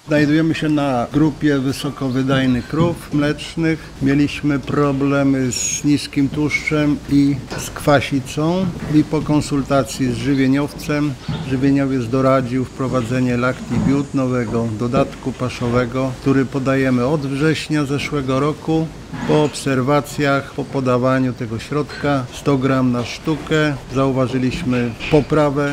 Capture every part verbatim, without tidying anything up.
Znajdujemy się na grupie wysokowydajnych krów mlecznych. Mieliśmy problemy z niskim tłuszczem i z kwasicą i po konsultacji z żywieniowcem żywieniowiec doradził wprowadzenie Lactibiut, nowego dodatku paszowego, który podajemy od września zeszłego roku. Po obserwacjach, po podawaniu tego środka sto gramów na sztukę zauważyliśmy poprawę.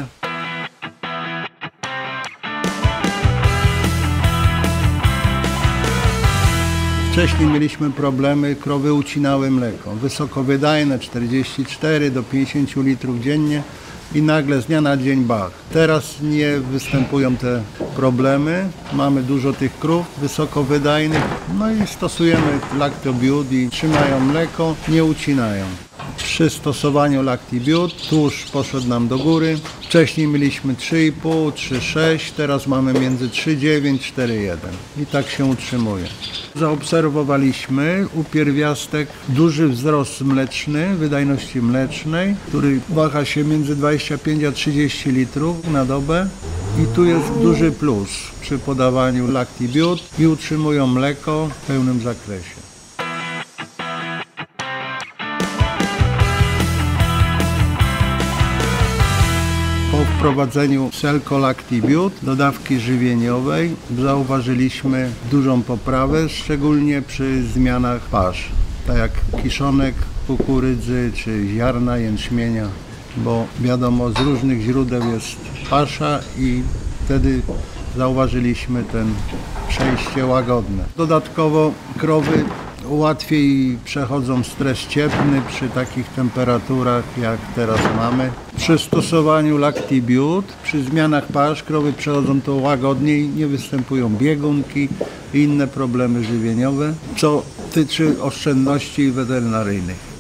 Wcześniej mieliśmy problemy, krowy ucinały mleko. Wysokowydajne, czterdzieści cztery do pięćdziesięciu litrów dziennie i nagle z dnia na dzień bach. Teraz nie występują te problemy. Mamy dużo tych krów wysokowydajnych, no i stosujemy Lactibiut i trzymają mleko, nie ucinają. Przy stosowaniu Lactibiut tłuszcz poszedł nam do góry. Wcześniej mieliśmy trzy i pół, trzy przecinek sześć, teraz mamy między trzy przecinek dziewięć, cztery przecinek jeden i tak się utrzymuje. Zaobserwowaliśmy u pierwiastek duży wzrost mleczny, wydajności mlecznej, który waha się między dwadzieścia pięć a trzydzieści litrów na dobę. I tu jest duży plus przy podawaniu Lactibiut i utrzymują mleko w pełnym zakresie. Po wprowadzeniu Selco Lactibiut do dawki żywieniowej zauważyliśmy dużą poprawę, szczególnie przy zmianach pasz, tak jak kiszonek kukurydzy czy ziarna jęczmienia, bo wiadomo, z różnych źródeł jest pasza i wtedy zauważyliśmy ten przejście łagodne. Dodatkowo krowy łatwiej przechodzą stres cieplny przy takich temperaturach, jak teraz mamy. Przy stosowaniu Lactibiut, przy zmianach pasz, krowy przechodzą to łagodniej, nie występują biegunki i inne problemy żywieniowe, co tyczy oszczędności weterynaryjnych.